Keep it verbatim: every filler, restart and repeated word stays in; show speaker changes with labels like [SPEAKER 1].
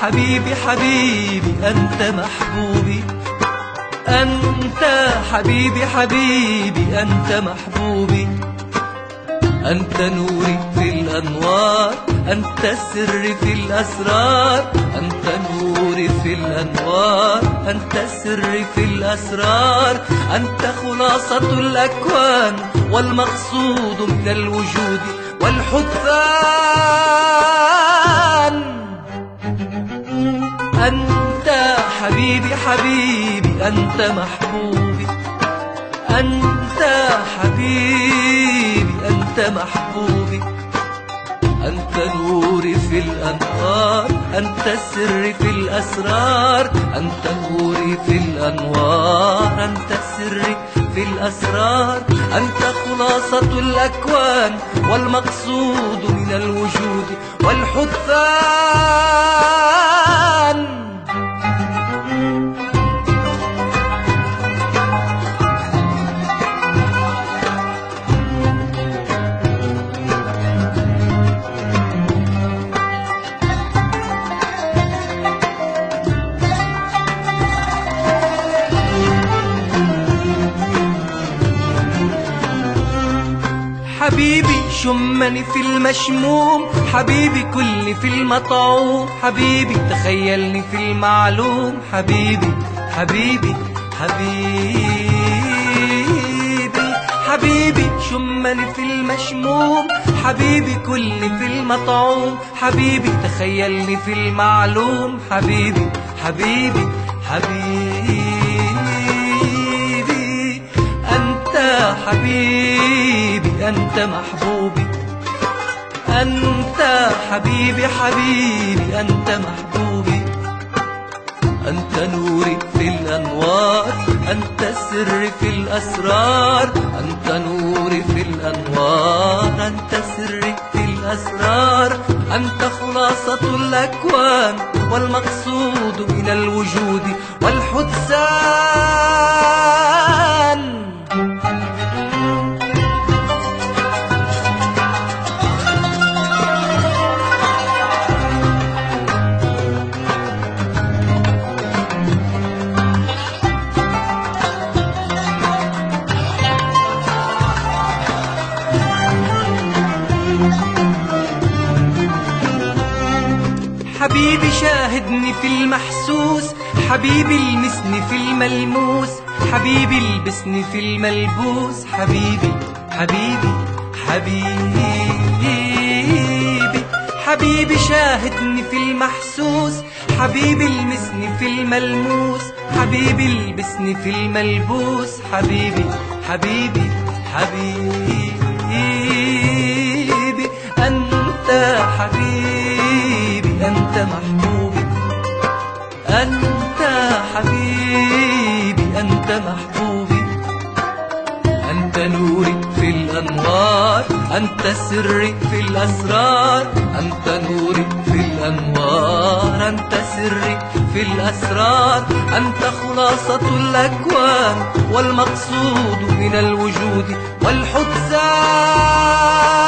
[SPEAKER 1] حبيبي حبيبي أنت محبوبي، أنت حبيبي حبيبي أنت محبوبي، أنت نوري في الأنوار، أنت السر في الأسرار، أنت نوري في الأنوار، أنت السر في الأسرار، أنت خلاصة الأكوان والمقصود من الوجود والحدثان. أنت حبيبي حبيبي أنت محبوبي، أنت حبيبي أنت محبوبي، أنت نوري في الأنوار، أنت السر في الأسرار، أنت نوري في الأنوار، أنت السر في الأسرار، أنت خلاصة الأكوان والمقصود من الوجود والحدثان. حبيبي شمني في المشموم، حبيبي كلني في المطعوم، حبيبي تخيلني في المعلوم، حبيبي حبيبي حبيبي حبيبي شمني في المشموم، حبيبي كلني في المطعوم، حبيبي تخيلني في المعلوم، حبيبي حبيبي حبيبي أنت حبيبي أنت محبوبي، أنت حبيبي حبيبي أنت محبوبي، أنت نوري في الأنوار، أنت السر في الأسرار، أنت نوري في الأنوار، أنت السر في الأسرار، أنت خلاصة الأكوان والمقصود من الوجود والحدثان. حبيبي شاهدني في المحسوس، حبيبي لمسني في الملموس، حبيبي لبسني في الملبوس، حبيبي حبيبي حبيبي حبيبي شاهدني في المحسوس، حبيبي لمسني في الملموس، حبيبي لبسني في الملبوس، حبيبي حبيبي حبيبي أنت حبيبي أنت محبوبي، أنت حبيبي أنت محبوبي، أنت نوري في الأنوار، أنت سري في الأسرار، أنت نوري في الأنوار، أنت سري في الأسرار، أنت خلاصة الأكوان والمقصود من الوجود والحدثان.